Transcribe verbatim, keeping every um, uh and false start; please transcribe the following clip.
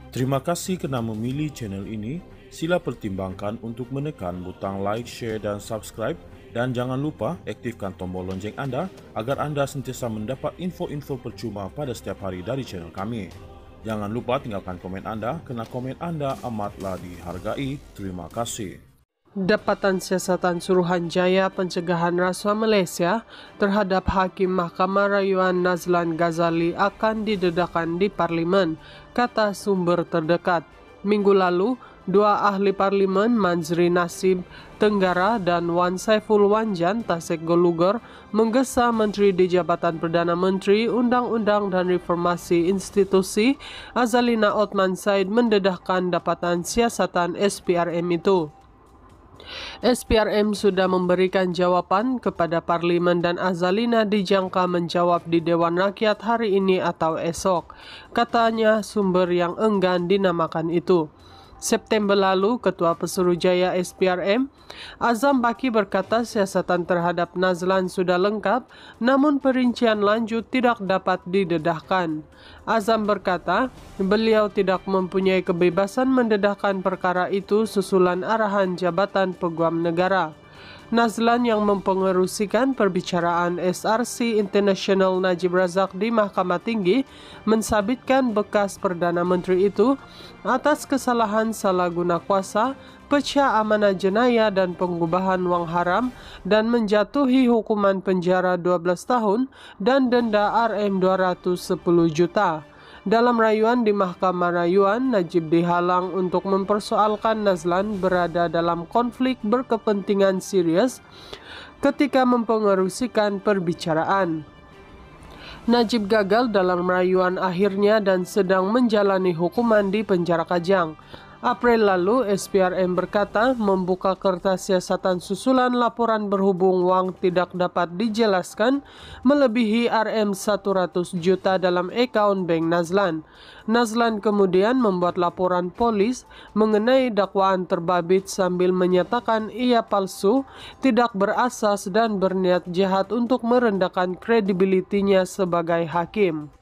Terima kasih kerana memilih channel ini. Sila pertimbangkan untuk menekan butang like, share dan subscribe. Dan jangan lupa aktifkan tombol lonceng anda agar anda sentiasa mendapat info-info percuma pada setiap hari dari channel kami. Jangan lupa tinggalkan komen anda kerana komen anda amatlah dihargai. Terima kasih. Dapatan Siasatan Suruhanjaya Pencegahan Rasuah Malaysia terhadap Hakim Mahkamah Rayuan Nazlan Ghazali akan didedahkan di Parlimen, kata sumber terdekat. Minggu lalu, dua ahli Parlimen Manzri Nasib Tenggara dan Wan Saiful Wanjan Tasek Golugor menggesa Menteri di Jabatan Perdana Menteri Undang-Undang dan Reformasi Institusi Azalina Othman Said mendedahkan Dapatan Siasatan S P R M itu. S P R M sudah memberikan jawapan kepada Parlimen dan Azalina dijangka menjawab di Dewan Rakyat hari ini atau esok, katanya sumber yang enggan dinamakan itu. September lalu, Ketua Pesuruhjaya S P R M, Azam Baki berkata siasatan terhadap Nazlan sudah lengkap, namun perincian lanjut tidak dapat didedahkan. Azam berkata, beliau tidak mempunyai kebebasan mendedahkan perkara itu susulan arahan Jabatan Peguam Negara. Nazlan yang mempengerusikan perbicaraan S R C International Najib Razak di Mahkamah Tinggi mensabitkan bekas Perdana Menteri itu atas kesalahan salah guna kuasa, pecah amanah jenayah dan pengubahan wang haram dan menjatuhi hukuman penjara dua belas tahun dan denda R M dua ratus sepuluh juta. Dalam rayuan di Mahkamah Rayuan, Najib dihalang untuk mempersoalkan Nazlan berada dalam konflik berkepentingan serius ketika mempengerusikan perbicaraan. Najib gagal dalam rayuan akhirnya dan sedang menjalani hukuman di penjara Kajang. April lalu, S P R M berkata membuka kertas siasatan susulan laporan berhubung wang tidak dapat dijelaskan melebihi R M seratus juta dalam akaun bank Nazlan. Nazlan kemudian membuat laporan polis mengenai dakwaan terbabit sambil menyatakan ia palsu, tidak berasas dan berniat jahat untuk merendahkan kredibilitinya sebagai hakim.